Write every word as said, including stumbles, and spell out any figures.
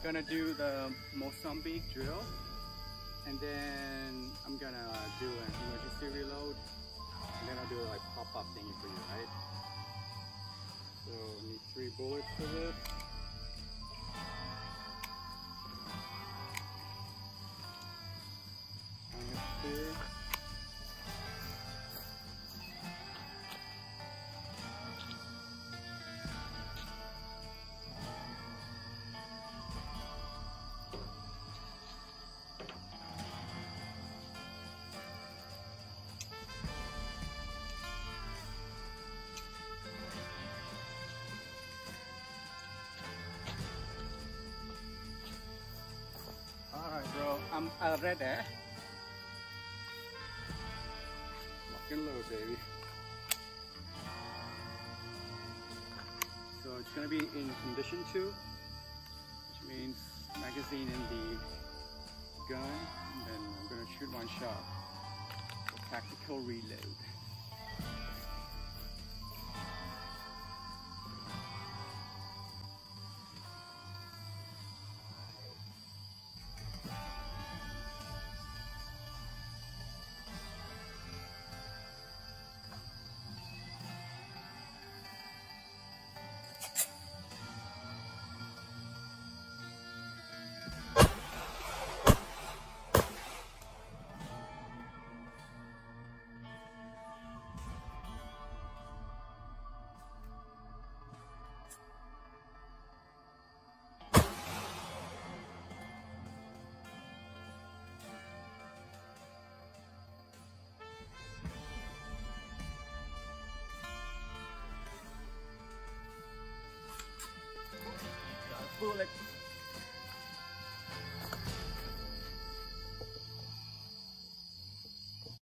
gonna do the Mozambique drill, and then I'm gonna do an emergency reload, and then I'll do a like pop-up thingy for you, right? So I need three bullets for this. Here. Alright bro, I'm uh, ready. Lock and load, baby. So it's gonna be in condition two, which means magazine in the gun, and then I'm gonna shoot one shot for tactical reload. Bullet.